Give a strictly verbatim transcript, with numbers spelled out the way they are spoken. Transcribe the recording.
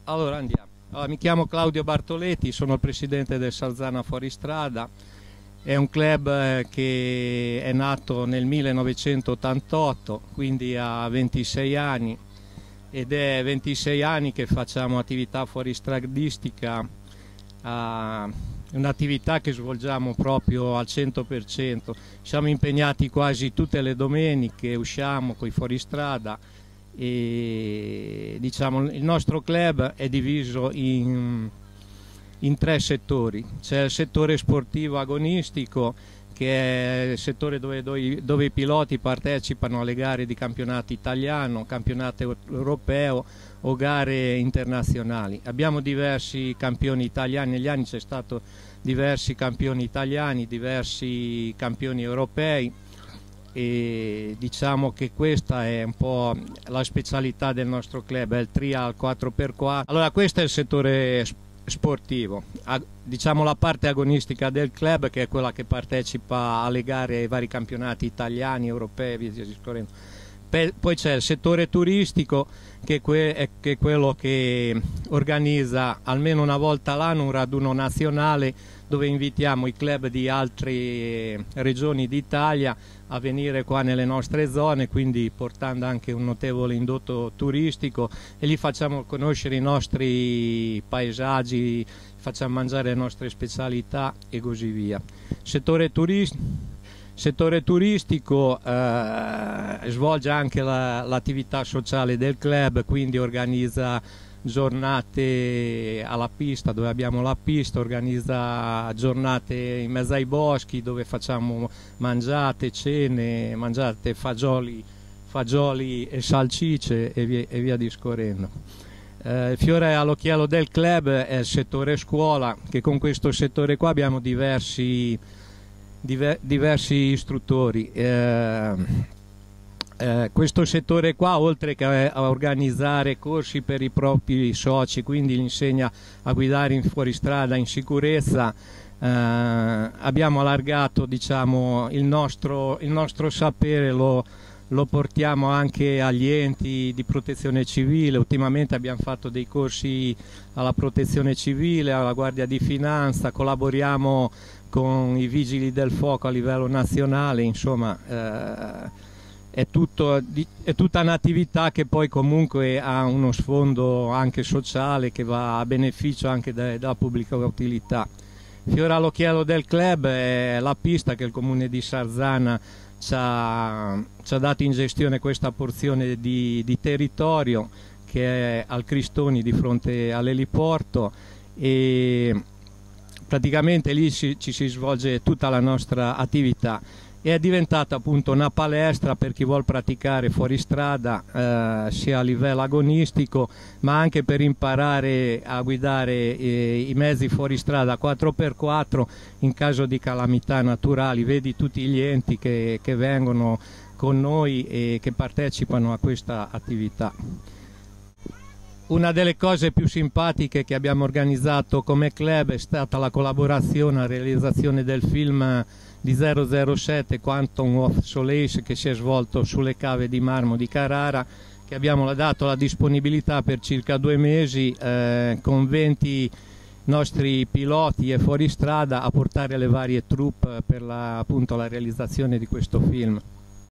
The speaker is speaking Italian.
Allora andiamo. Allora, mi chiamo Claudio Bartoletti, sono il presidente del Salzana Fuoristrada. È un club eh, che è nato nel millenovecentottantotto, quindi ha ventisei anni, ed è ventisei anni che facciamo attività fuoristradistica, uh, un'attività che svolgiamo proprio al cento per cento. Siamo impegnati quasi tutte le domeniche, usciamo con i fuoristrada. E diciamo il nostro club è diviso in, in tre settori. C'è il settore sportivo agonistico, che è il settore dove, dove, dove i piloti partecipano alle gare di campionato italiano, campionato europeo o gare internazionali. Abbiamo diversi campioni italiani, negli anni c'è stato diversi campioni italiani, diversi campioni europei, e diciamo che questa è un po' la specialità del nostro club, è il trial quattro per quattro. Allora, questo è il settore sportivo, diciamo la parte agonistica del club, che è quella che partecipa alle gare, ai vari campionati italiani, europei, via discorrendo. Poi c'è il settore turistico, che è quello che organizza almeno una volta l'anno un raduno nazionale, dove invitiamo i club di altre regioni d'Italia a venire qua nelle nostre zone, quindi portando anche un notevole indotto turistico, e gli facciamo conoscere i nostri paesaggi, facciamo mangiare le nostre specialità e così via. Settore turistico. Settore turistico eh, svolge anche l'attività la, sociale del club, quindi organizza giornate alla pista, dove abbiamo la pista, organizza giornate in mezzo ai boschi, dove facciamo mangiate, cene, mangiate, fagioli, fagioli e salsicce e via, e via discorrendo. Eh, il fiore all'occhiello del club è il settore scuola, che con questo settore qua abbiamo diversi Diver, diversi istruttori. Eh, eh, questo settore qua, oltre che a organizzare corsi per i propri soci, quindi li insegna a guidare in fuoristrada in sicurezza, eh, abbiamo allargato, diciamo, il nostro, il nostro sapere, lo, lo portiamo anche agli enti di protezione civile. Ultimamente abbiamo fatto dei corsi alla protezione civile, alla Guardia di Finanza, collaboriamo con i vigili del fuoco a livello nazionale, insomma eh, è, tutto, è tutta un'attività che poi comunque ha uno sfondo anche sociale, che va a beneficio anche de, della pubblica utilità. Fiore all'occhiello del club è la pista che il comune di Sarzana ci ha, ci ha dato in gestione, questa porzione di, di territorio che è al Cristoni di fronte all'eliporto, e praticamente lì ci, ci si svolge tutta la nostra attività, e è diventata appunto una palestra per chi vuol praticare fuoristrada, eh, sia a livello agonistico, ma anche per imparare a guidare eh, i mezzi fuoristrada quattro per quattro in caso di calamità naturali. Vedi tutti gli enti che, che vengono con noi e che partecipano a questa attività. Una delle cose più simpatiche che abbiamo organizzato come club è stata la collaborazione alla realizzazione del film di zero zero sette Quantum of Solace, che si è svolto sulle cave di marmo di Carrara, che abbiamo dato la disponibilità per circa due mesi eh, con venti nostri piloti e fuoristrada a portare le varie troupe per la, appunto, la realizzazione di questo film.